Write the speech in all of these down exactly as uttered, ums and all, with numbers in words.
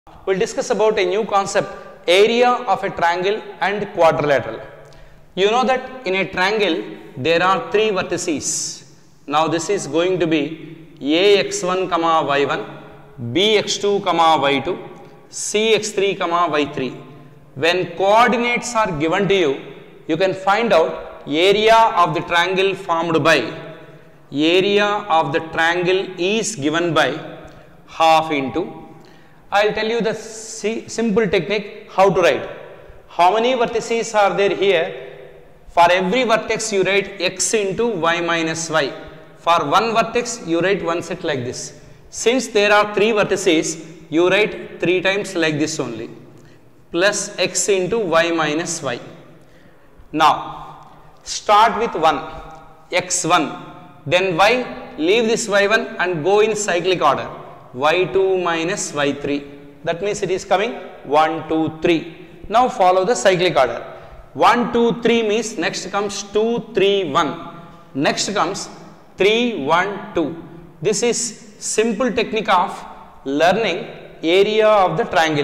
we'll discuss about a new concept, area of a triangle and quadrilateral. You know that in a triangle there are three vertices. Now this is going to be a x one comma y one, b x two comma y two, c x three comma y three. When coordinates are given to you, you can find out area of the triangle formed by, area of the triangle is given by half into, I will tell you the simple technique how to write. How many vertices are there here? For every vertex you write x into y minus y. For one vertex you write one set like this. Since there are three vertices, you write three times like this only, plus x into y minus y. Now start with one, x one, then y, leave this y one and go in cyclic order, y two minus y three. That means it is coming one, two, three. Now follow the cyclic order. one, two, three means next comes two, three, one. Next comes three, one, two. This is simple technique of learning area of the triangle.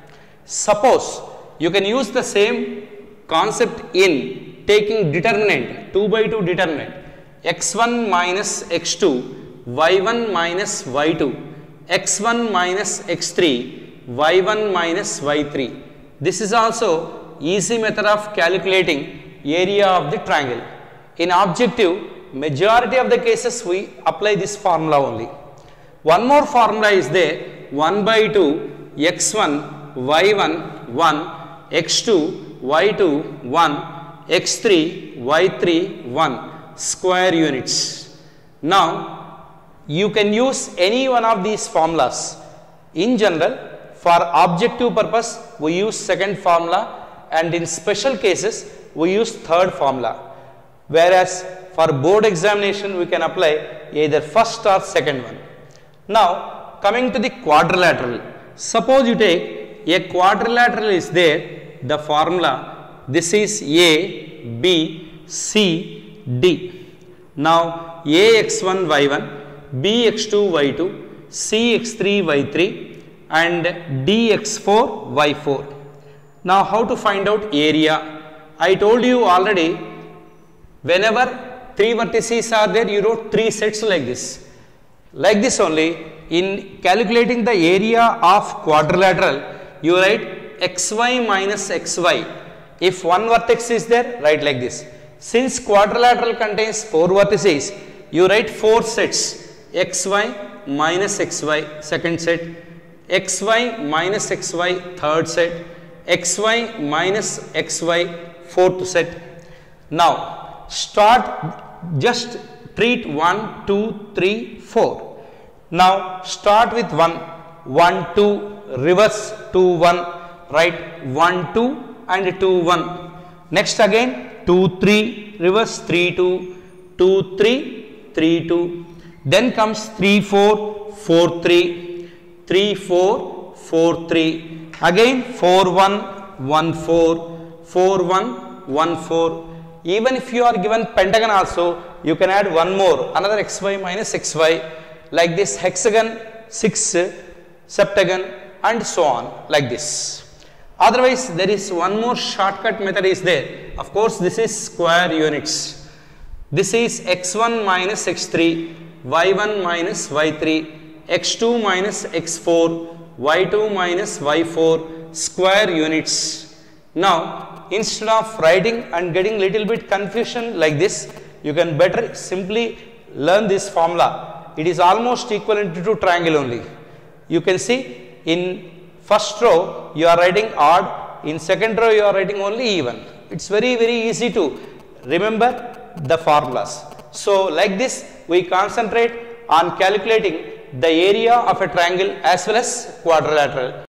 Suppose you can use the same concept in taking determinant, two by two determinant, x one minus x two, y one minus y two, x one minus x three, y one minus y three. This is also easy method of calculating area of the triangle. In objective, majority of the cases we apply this formula only. One more formula is there, one by two, x one, y one, one, x two, y two, one, x three, y three, one, square units. Now, you can use any one of these formulas. In general, for objective purpose, we use second formula, and in special cases, we use third formula. Whereas, for board examination, we can apply either first or second one. Now, coming to the quadrilateral. Suppose you take a quadrilateral is there, the formula, this is A, B, C, D. Now, A x one, y one, B x two, y two, C x three, y three, and D x four, y four. Now, how to find out area? I told you already, whenever three vertices are there, you wrote three sets like this. Like this only, in calculating the area of quadrilateral, you write xy minus xy. If one vertex is there, write like this. Since quadrilateral contains four vertices, you write four sets, xy minus xy, second set, xy minus xy, third set, xy minus xy, fourth set. Now, start, just treat one, two, three, four. Now, start with one, one, two, reverse two, one, write one, two and two, one. Next again, two, three, reverse three, two, two, three, three, two. Then comes three, four, four, three, three, four, four, three. Again four, one, one, four, four, one, one, four. Even if you are given pentagon also, you can add one more, another xy minus xy, like this hexagon, six, septagon, and so on, like this. Otherwise, there is one more shortcut method is there. Of course, this is square units. This is x one minus x three, y one minus y three, x two minus x four, y two minus y four, square units. Now, instead of writing and getting little bit confusion like this, you can better simply learn this formula. It is almost equivalent to triangle only. You can see in first row you are writing odd, in second row you are writing only even. It's very very easy to remember the formulas. So like this we concentrate on calculating the area of a triangle as well as quadrilateral.